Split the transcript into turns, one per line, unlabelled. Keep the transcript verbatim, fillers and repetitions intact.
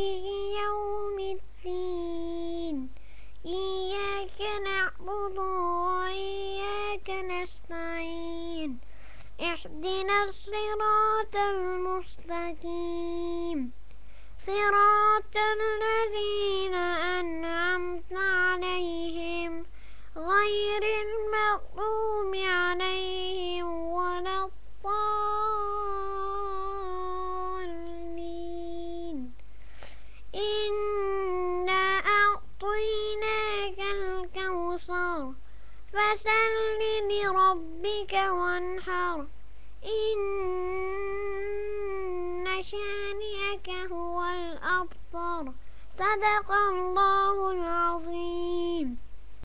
مالك يوم الدين إياك نعبد وإياك نستعين اهدنا الصراط المستقيم صراط الذين أنعمت عليهم غير المغضوب عليهم ولا الضالين إنا أعطيناك الكوثر فصل لربك وانحر إن شانئك هو الأبتر صدق الله العظيم.